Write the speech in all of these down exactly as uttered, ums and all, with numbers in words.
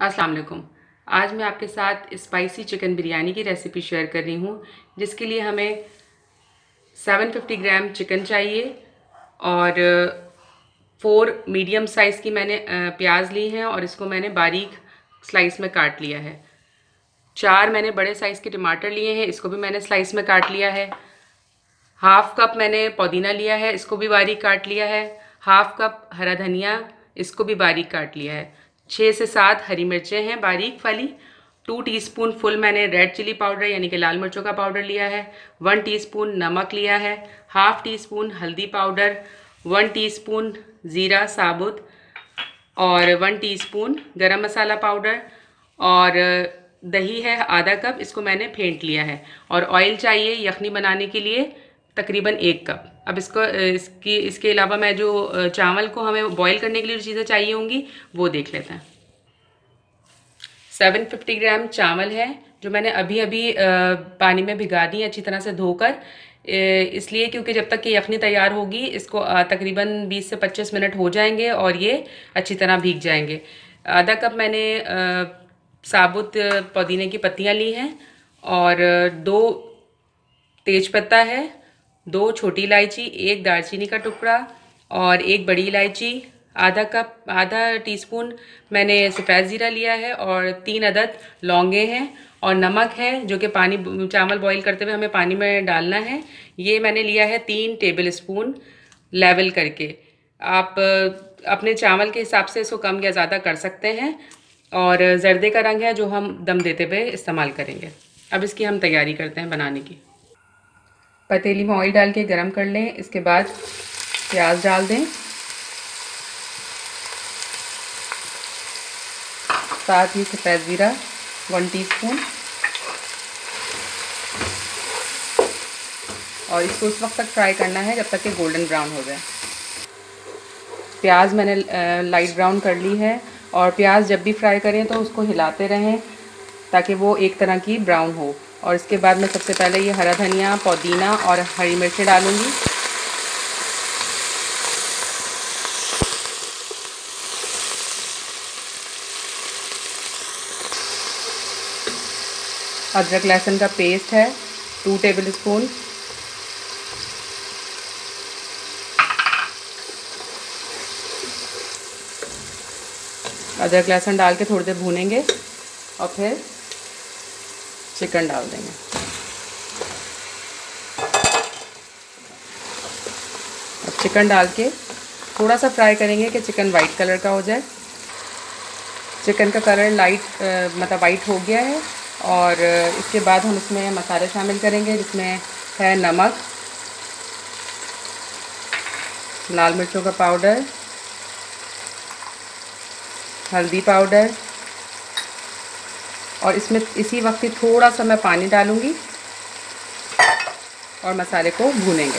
अस्सलाम वालेकुम। आज मैं आपके साथ स्पाइसी चिकन बिरयानी की रेसिपी शेयर कर रही हूँ, जिसके लिए हमें सात सौ पचास ग्राम चिकन चाहिए और फोर मीडियम साइज़ की मैंने प्याज ली हैं और इसको मैंने बारीक स्लाइस में काट लिया है। चार मैंने बड़े साइज़ के टमाटर लिए हैं, इसको भी मैंने स्लाइस में काट लिया है। हाफ कप मैंने पुदीना लिया है, इसको भी बारीक काट लिया है। हाफ कप हरा धनिया, इसको भी बारीक काट लिया है। छः से सात हरी मिर्चें हैं बारीक वाली। टू टीस्पून फुल मैंने रेड चिली पाउडर यानी कि लाल मिर्चों का पाउडर लिया है। वन टीस्पून नमक लिया है। हाफ टी स्पून हल्दी पाउडर, वन टीस्पून ज़ीरा साबुत और वन टीस्पून गरम मसाला पाउडर और दही है आधा कप, इसको मैंने फेंट लिया है। और ऑयल चाहिए यखनी बनाने के लिए तकरीबन एक कप। अब इसको इसकी इसके अलावा मैं जो चावल को हमें बॉईल करने के लिए जो चीज़ें चाहिए होंगी वो देख लेते हैं। सात सौ पचास ग्राम चावल है जो मैंने अभी अभी पानी में भिगा दी अच्छी तरह से धोकर, इसलिए क्योंकि जब तक कि यखनी तैयार होगी इसको तकरीबन बीस से पच्चीस मिनट हो जाएंगे और ये अच्छी तरह भीग जाएंगे। आधा कप मैंने साबुत पुदीने की पत्तियां ली हैं और दो तेज़पत्ता है, दो छोटी इलायची, एक दालचीनी का टुकड़ा और एक बड़ी इलायची। आधा कप आधा टीस्पून मैंने सफ़ेद ज़ीरा लिया है और तीन अदद लौंगे हैं और नमक है जो कि पानी चावल बॉईल करते हुए हमें पानी में डालना है। ये मैंने लिया है तीन टेबल स्पून लेवल करके। आप अपने चावल के हिसाब से इसको कम या ज़्यादा कर सकते हैं। और जर्दे का रंग है जो हम दम देते हुए इस्तेमाल करेंगे। अब इसकी हम तैयारी करते हैं बनाने की। पतीली में ऑयल डाल के गरम कर लें, इसके बाद प्याज डाल दें, साथ ही सफ़ेद ज़ीरा वन टीस्पून और इसको उस वक्त तक फ्राई करना है जब तक कि गोल्डन ब्राउन हो जाए। प्याज मैंने लाइट ब्राउन कर ली है और प्याज जब भी फ्राई करें तो उसको हिलाते रहें ताकि वो एक तरह की ब्राउन हो। और इसके बाद मैं सबसे पहले ये हरा धनिया, पुदीना और हरी मिर्चें डालूंगी। अदरक लहसुन का पेस्ट है टू टेबल स्पून। अदरक लहसुन डाल के थोड़ी देर भूनेंगे और फिर चिकन डाल देंगे। अब चिकन डाल के थोड़ा सा फ्राई करेंगे कि चिकन वाइट कलर का हो जाए। चिकन का कलर लाइट मतलब वाइट हो गया है और इसके बाद हम इसमें मसाले शामिल करेंगे, जिसमें है नमक, लाल मिर्चों का पाउडर, हल्दी पाउडर और इसमें इसी वक्त थोड़ा सा मैं पानी डालूंगी और मसाले को भूनेंगे।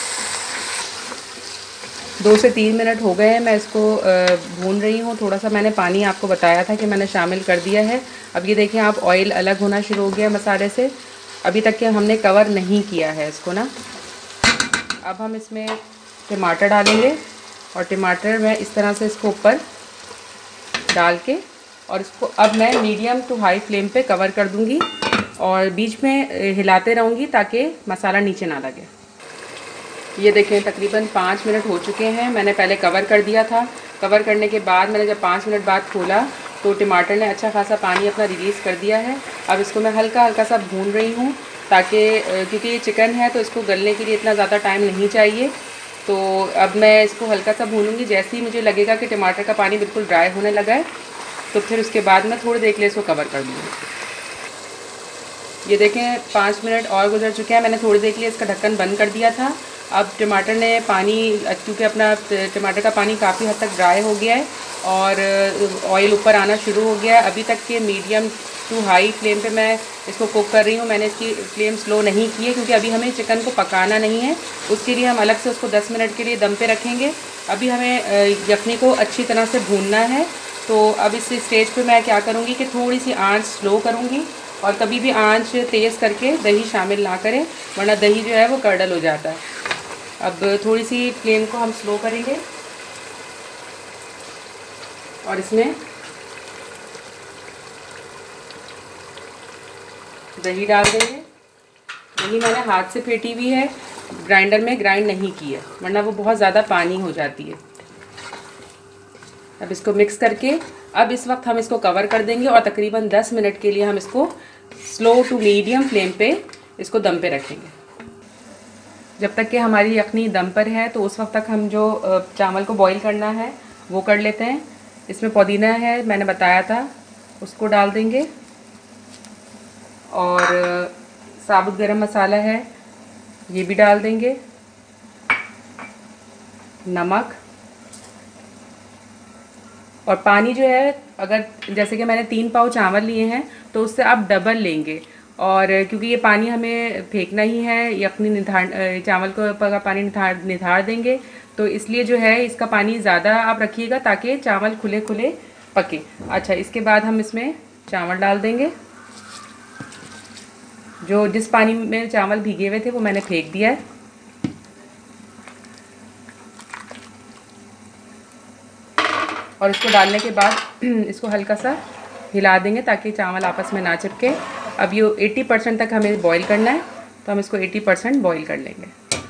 दो से तीन मिनट हो गए हैं, मैं इसको भून रही हूँ। थोड़ा सा मैंने पानी आपको बताया था कि मैंने शामिल कर दिया है। अब ये देखिए आप ऑयल अलग होना शुरू हो गया मसाले से। अभी तक के हमने कवर नहीं किया है इसको ना। अब हम इसमें टमाटर डालेंगे और टमाटर मैं इस तरह से इसको ऊपर डाल के और इसको अब मैं मीडियम टू हाई फ्लेम पे कवर कर दूंगी और बीच में हिलाते रहूँगी ताकि मसाला नीचे ना लगे। ये देखें तकरीबन पाँच मिनट हो चुके हैं। मैंने पहले कवर कर दिया था। कवर करने के बाद मैंने जब पाँच मिनट बाद खोला तो टमाटर ने अच्छा खासा पानी अपना रिलीज़ कर दिया है। अब इसको मैं हल्का हल्का सा भून रही हूँ ताकि क्योंकि ये चिकन है तो इसको गलने के लिए इतना ज़्यादा टाइम नहीं चाहिए। तो अब मैं इसको हल्का सा भूनूंगी। जैसे ही मुझे लगेगा कि टमाटर का पानी बिल्कुल ड्राई होने लगा है तो फिर उसके बाद मैं थोड़ी देर के लिए इसको कवर कर दूँगी। ये देखें पाँच मिनट और गुजर चुके हैं। मैंने थोड़ी देर के लिए इसका ढक्कन बंद कर दिया था। अब टमाटर ने पानी क्योंकि अपना टमाटर का पानी काफ़ी हद तक ड्राई हो गया है और ऑयल ऊपर आना शुरू हो गया है। अभी तक के मीडियम टू हाई फ्लेम पे मैं इसको कुक कर रही हूँ। मैंने इसकी फ्लेम स्लो नहीं की है क्योंकि अभी हमें चिकन को पकाना नहीं है। उसके लिए हम अलग से उसको दस मिनट के लिए दम पे रखेंगे। अभी हमें यखनी को अच्छी तरह से भूनना है। तो अब इस स्टेज पे मैं क्या करूँगी कि थोड़ी सी आंच स्लो करूँगी और कभी भी आंच तेज़ करके दही शामिल ना करें वरना दही जो है वो कर्डल हो जाता है। अब थोड़ी सी फ्लेम को हम स्लो करेंगे और इसमें दही डाल देंगे। दही मैंने हाथ से फेंटी हुई है, ग्राइंडर में ग्राइंड नहीं की है, वरना वो बहुत ज़्यादा पानी हो जाती है। अब इसको मिक्स करके अब इस वक्त हम इसको कवर कर देंगे और तकरीबन दस मिनट के लिए हम इसको स्लो टू मीडियम फ्लेम पे इसको दम पे रखेंगे। जब तक कि हमारी यखनी दम पर है तो उस वक्त तक हम जो चावल को बॉईल करना है वो कर लेते हैं। इसमें पुदीना है, मैंने बताया था, उसको डाल देंगे और साबुत गरम मसाला है, ये भी डाल देंगे। नमक और पानी जो है, अगर जैसे कि मैंने तीन पाव चावल लिए हैं तो उससे आप डबल लेंगे, और क्योंकि ये पानी हमें फेंकना ही है, यखनी निथार चावल को का पानी निथार निथार देंगे, तो इसलिए जो है इसका पानी ज़्यादा आप रखिएगा ताकि चावल खुले खुले पके। अच्छा, इसके बाद हम इसमें चावल डाल देंगे। जो जिस पानी में चावल भीगे हुए थे वो मैंने फेंक दिया है। और इसको डालने के बाद इसको हल्का सा हिला देंगे ताकि चावल आपस में ना चिपके। अब ये अस्सी परसेंट तक हमें बॉईल करना है, तो हम इसको अस्सी परसेंट बॉईल कर लेंगे।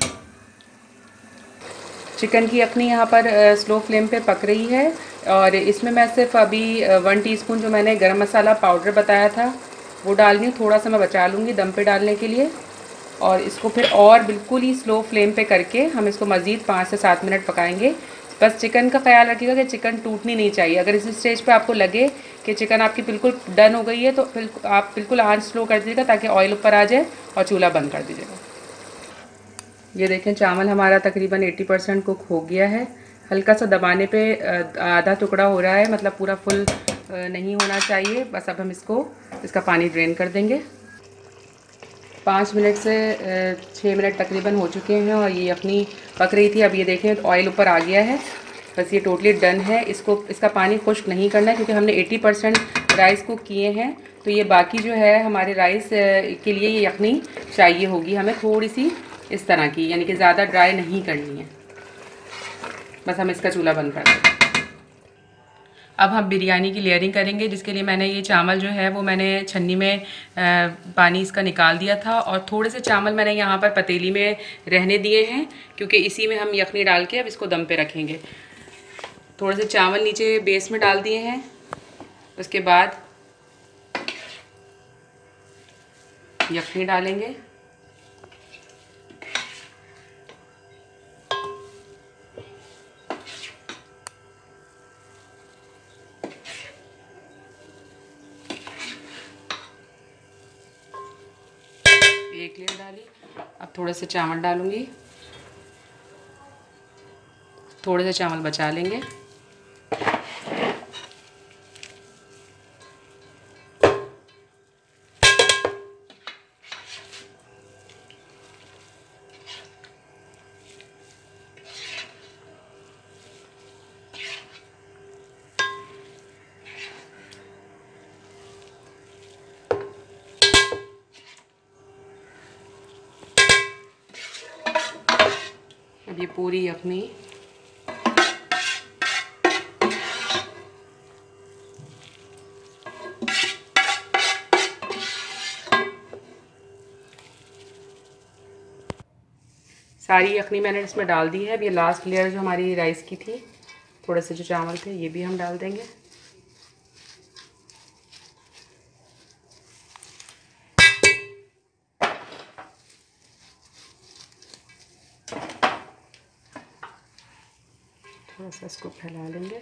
चिकन की यखनी यहाँ पर स्लो फ्लेम पे पक रही है और इसमें मैं सिर्फ अभी वन टीस्पून जो मैंने गरम मसाला पाउडर बताया था वो डाल रही हूँ। थोड़ा सा मैं बचा लूँगी दम पे डालने के लिए, और इसको फिर और बिल्कुल ही स्लो फ्लेम पे करके हम इसको मज़ीद पाँच से सात मिनट पकाएंगे। बस चिकन का ख्याल रखिएगा कि चिकन टूटनी नहीं चाहिए। अगर इस स्टेज पे आपको लगे कि चिकन आपकी बिल्कुल डन हो गई है तो फिर आप बिल्कुल आंच स्लो कर दीजिएगा ताकि ऑयल ऊपर आ जाए और चूल्हा बंद कर दीजिएगा। ये देखें, चावल हमारा तकरीबन अस्सी परसेंट कुक हो गया है। हल्का सा दबाने पे आधा टुकड़ा हो रहा है, मतलब पूरा फुल नहीं होना चाहिए। बस अब हम इसको इसका पानी ड्रेन कर देंगे। पाँच मिनट से छः मिनट तकरीबन हो चुके हैं और ये यखनी पक रही थी। अब ये देखें तो ऑयल ऊपर आ गया है। बस ये टोटली डन है। इसको इसका पानी खुश्क नहीं करना है क्योंकि हमने अस्सी परसेंट राइस कुक किए हैं, तो ये बाकी जो है हमारे राइस के लिए ये यखनी चाहिए होगी हमें थोड़ी सी इस तरह की, यानी कि ज़्यादा ड्राई नहीं करनी है। बस हम इसका चूल्हा बंद कर देंगे। अब हम बिरयानी की लेयरिंग करेंगे, जिसके लिए मैंने ये चावल जो है वो मैंने छन्नी में आ, पानी इसका निकाल दिया था और थोड़े से चावल मैंने यहाँ पर पतीली में रहने दिए हैं क्योंकि इसी में हम यखनी डाल के अब इसको दम पे रखेंगे। थोड़े से चावल नीचे बेस में डाल दिए हैं। उसके बाद यखनी डालेंगे। एक लेयर डाली। अब थोड़े से चावल डालूंगी, थोड़े से चावल बचा लेंगे। अब ये पूरी यखनी सारी यखनी मैंने इसमें डाल दी है। अब ये लास्ट लेयर जो हमारी राइस की थी, थोड़े से जो चावल थे ये भी हम डाल देंगे। थोड़ा सा इसको फैला लेंगे।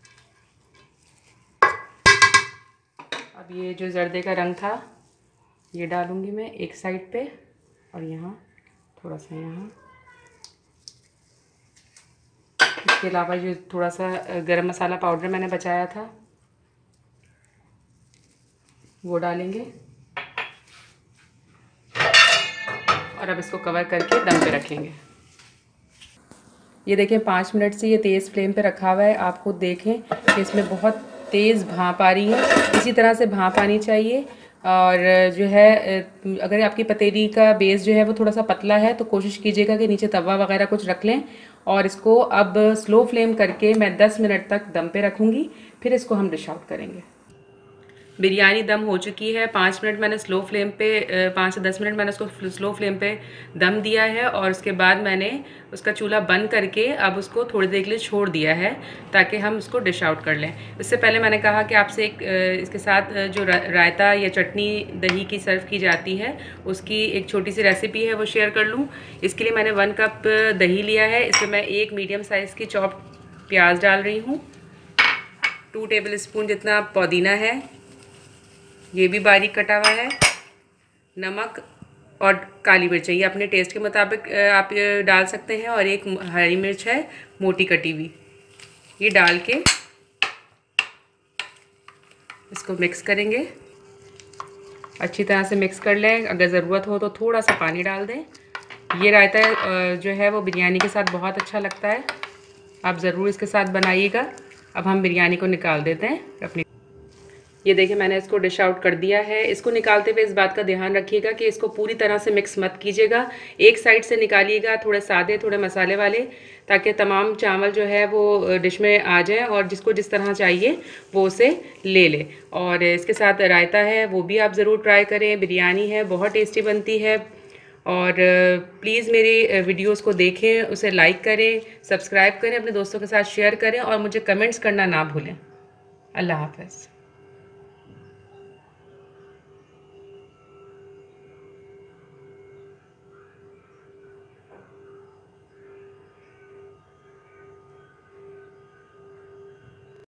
अब ये जो जर्दे का रंग था ये डालूंगी मैं एक साइड पे और यहाँ थोड़ा सा यहाँ। इसके अलावा जो थोड़ा सा गरम मसाला पाउडर मैंने बचाया था वो डालेंगे और अब इसको कवर करके दम पे रखेंगे। ये देखें, पाँच मिनट से ये तेज़ फ्लेम पे रखा हुआ है। आप खुद देखें कि इसमें बहुत तेज़ भाप आ रही है, इसी तरह से भाप आनी चाहिए। और जो है, अगर आपकी पतीली का बेस जो है वो थोड़ा सा पतला है तो कोशिश कीजिएगा कि नीचे तवा वगैरह कुछ रख लें। और इसको अब स्लो फ्लेम करके मैं दस मिनट तक दम पे रखूँगी, फिर इसको हम डिश आउट करेंगे। बिरयानी दम हो चुकी है। पाँच मिनट मैंने स्लो फ्लेम पे पाँच से दस मिनट मैंने उसको स्लो फ्लेम पे दम दिया है और उसके बाद मैंने उसका चूल्हा बंद करके अब उसको थोड़ी देर के लिए छोड़ दिया है ताकि हम उसको डिश आउट कर लें। इससे पहले मैंने कहा कि आपसे एक इसके साथ जो रायता या चटनी दही की सर्व की जाती है उसकी एक छोटी सी रेसिपी है वो शेयर कर लूँ। इसके लिए मैंने वन कप दही लिया है। इसमें मैं एक मीडियम साइज़ की चॉप प्याज डाल रही हूँ, टू टेबल स्पून जितना पुदीना है, ये भी बारीक कटा हुआ है, नमक और काली मिर्च ये अपने टेस्ट के मुताबिक आप डाल सकते हैं, और एक हरी मिर्च है मोटी कटी हुई, ये डाल के इसको मिक्स करेंगे। अच्छी तरह से मिक्स कर लें। अगर ज़रूरत हो तो थोड़ा सा पानी डाल दें। ये रायता जो है वो बिरयानी के साथ बहुत अच्छा लगता है, आप ज़रूर इसके साथ बनाइएगा। अब हम बिरयानी को निकाल देते हैं अपनी। ये देखिए मैंने इसको डिश आउट कर दिया है। इसको निकालते हुए इस बात का ध्यान रखिएगा कि इसको पूरी तरह से मिक्स मत कीजिएगा, एक साइड से निकालिएगा, थोड़े सादे थोड़े मसाले वाले, ताकि तमाम चावल जो है वो डिश में आ जाए और जिसको जिस तरह चाहिए वो उसे ले ले। और इसके साथ रायता है वो भी आप ज़रूर ट्राई करें। बिरयानी है बहुत टेस्टी बनती है। और प्लीज़ मेरी वीडियोस को देखें, उसे लाइक करें, सब्सक्राइब करें, अपने दोस्तों के साथ शेयर करें और मुझे कमेंट्स करना ना भूलें। अल्लाह हाफ़िज़।